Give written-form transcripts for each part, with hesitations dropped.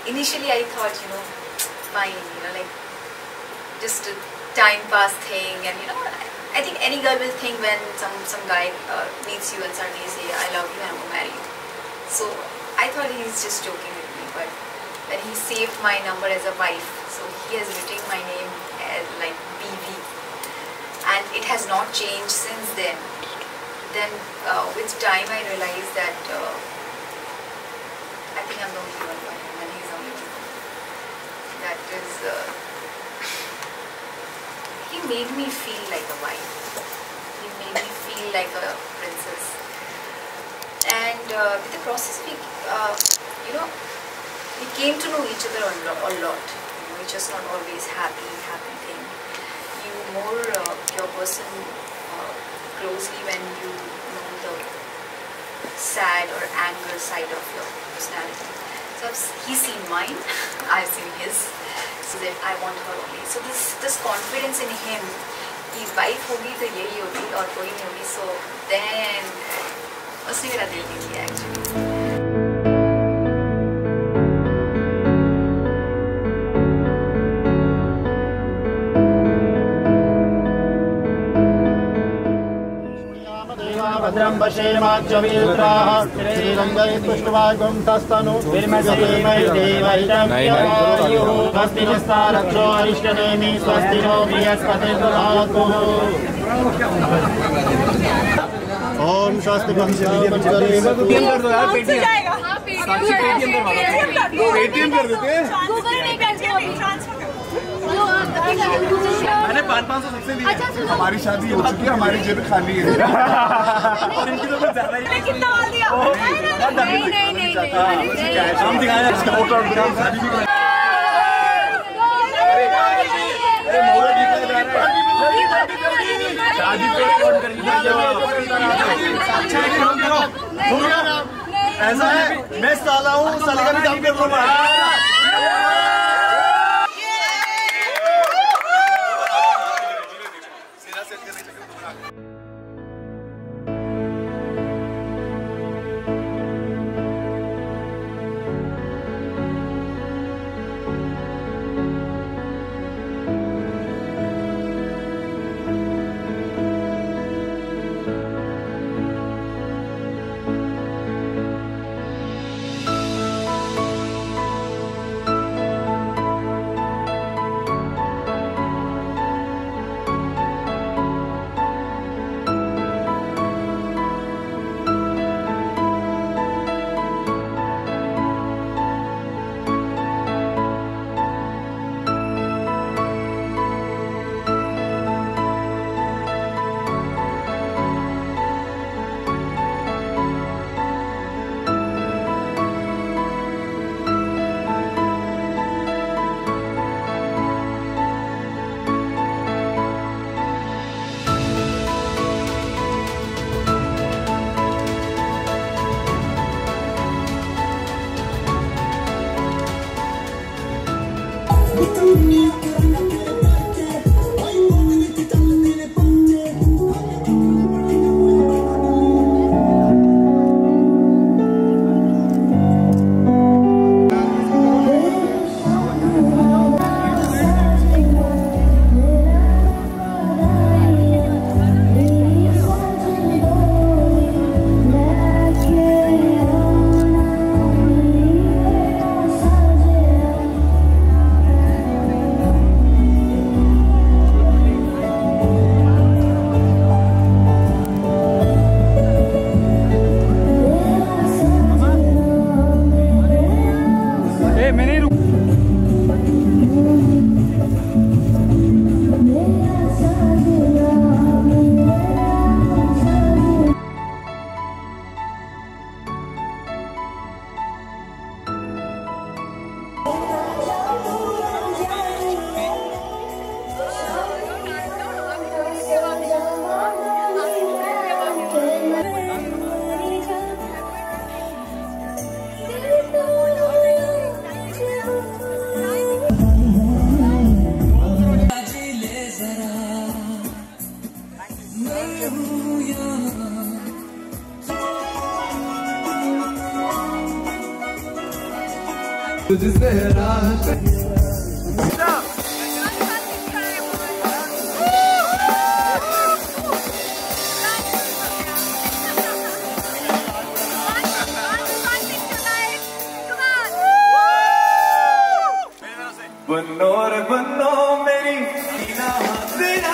initially I thought, fine, like just a time pass thing, and I think any girl will think when some guy meets you and suddenly say I love you and I'm gonna marry you. So I thought he's just joking with me, but when he saved my number as a wife, so he has written my name as like BV, and it has not changed since then. Then with time I realized that I think I'm the only one for him and he's the only one for me. That is, he made me feel like a wife. He made me feel like a princess. And with the process, we came to know each other a lot. It's just not always happy thing. You more your person closely when you know the sad or anger side of your personality. So he's seen mine, I've seen his. So that I want her only. So this confidence in him, कि wife होगी तो यही होगी और कोई नहीं होगी. So then उसने मेरा दिल नहीं लिया actually. भद्रं पश्येमाच्चवीत्राः श्रीरङ्गै पुष्टवागुं तस्तनु स्वस्ति नस्तारक्षो अरिष्टनेमि स्वस्ति नो बृहस्पतिर्दधातु ओम स्वस्ति पेटीएम कर देते हैं। मैंने 500 सबसे लिए। हमारी शादी हो चुकी है, हमारी जेब खाली है। और इनकी तो कुछ ज्यादा ही। कितना माल दिया? नहीं। हम दिखाएं इसका फोटो ग्राम शादी भी करें। अरे मोहरा दिखा जा रहा है। शादी को फोन करनी है। ऐसा है, मैं साला हूँ, साले का भी काम कर रहा हूँ। तुझसे रात बनो रे बनो मेरी सीना तेरा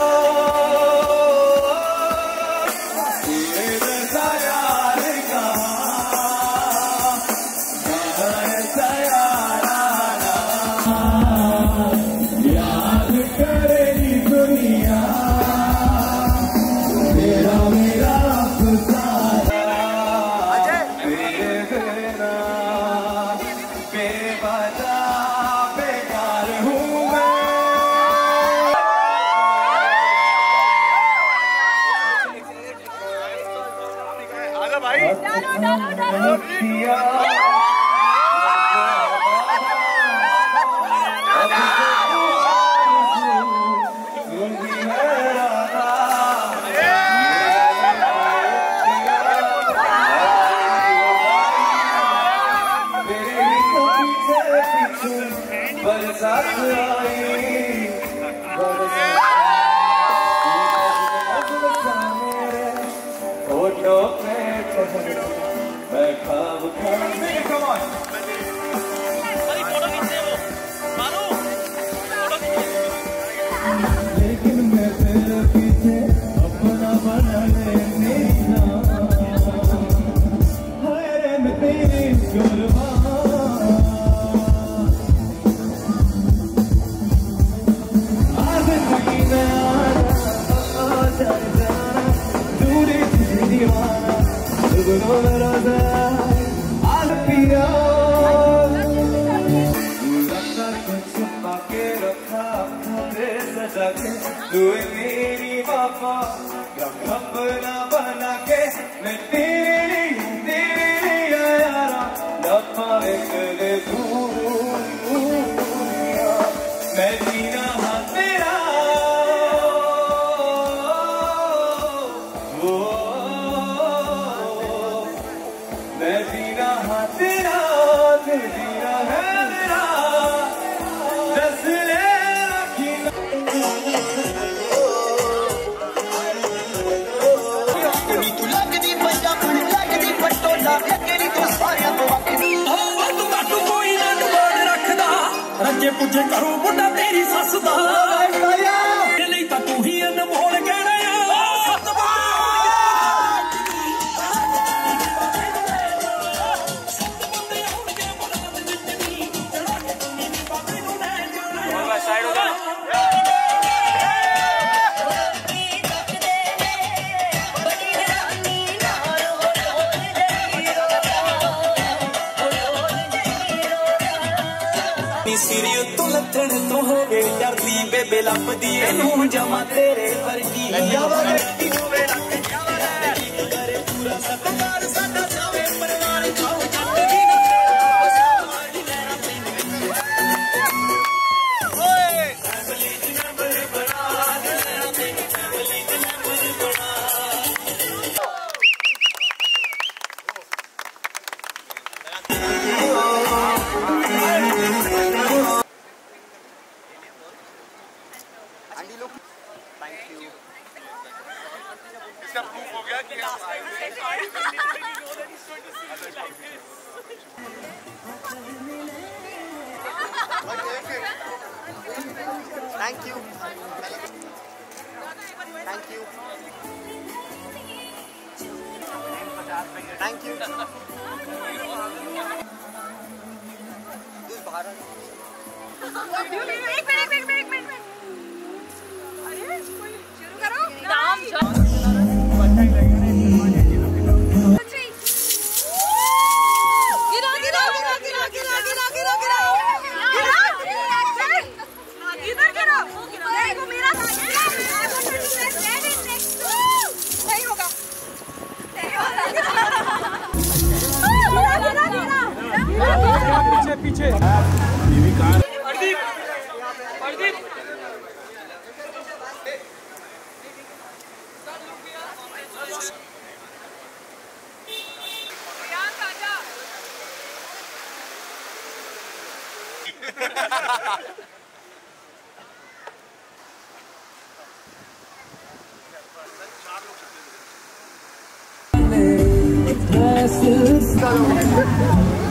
लेकिन मैं तेरे पीछे अपना बना लेने मैं तेरी आज दूरी दीवाना पिया के रखा सजा के तू मेरी बापा अपना बना के मैं तेरे लिए यारा लपा कर दूरिया मैं जीना हाँ तेरा मैं जीना हाँ तेरा तू जीना है मेरा रजे पुजे करो बुढ़ा तेरी सस दा नहीं तो तू ही अनमोल कहना सिरी तो लथण तो हो गए डरदी बेबे लपदी नू जमा तेरे वर्गी पूरा सत्कार साडा जावे परवार खाओ जट्टी Thank you. Thank you. Thank you. एक मिनट अरे शुरू करो नाम पीछे Yes.